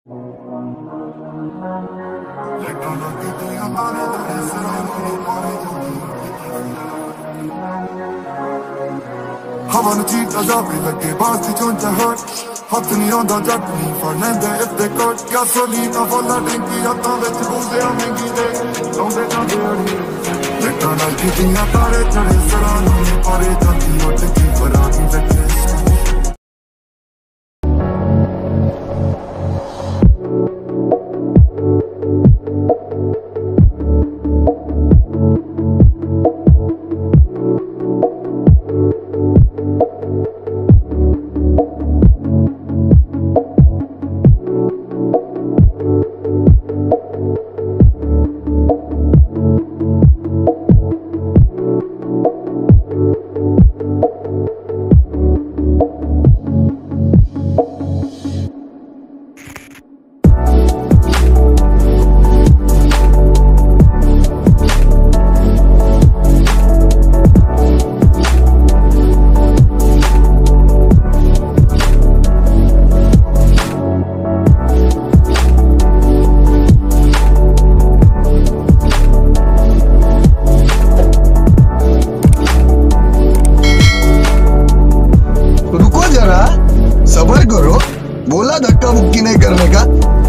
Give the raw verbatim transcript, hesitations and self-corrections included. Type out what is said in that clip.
हवा नूं चीटा जावे लगे बाज दी चोंचा हट हथ नहीं आंदा जट नहीं फड़ लैंदे इफ दे कट गैसोलीना फुल्ला टैंकी हत्थां विच बूंदे महंगी दे लाउंदे जांदे अड़ी लेटां नाल कीतियां तारे चढ़े सरां नूं पारे जांदी उठ की फराकी लगे सबर करो, बोला धक्का मुक्की नहीं करने का।